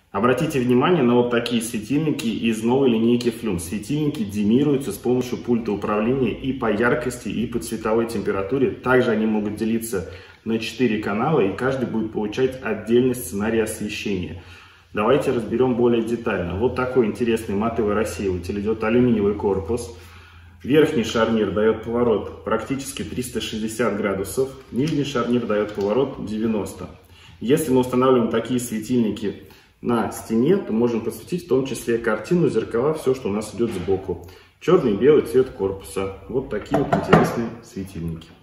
Обратите внимание на вот такие светильники из новой линейки Flume. Светильники димируются с помощью пульта управления и по яркости, и по цветовой температуре. Также они могут делиться на 4 канала, и каждый будет получать отдельный сценарий освещения. Давайте разберем более детально. Вот такой интересный матовый рассеиватель. Идет алюминиевый корпус. Верхний шарнир дает поворот практически 360 градусов. Нижний шарнир дает поворот 90. Если мы устанавливаем такие светильники на стене, то можем подсветить в том числе картину, зеркала, все, что у нас идет сбоку. Черный и белый цвет корпуса. Вот такие вот интересные светильники.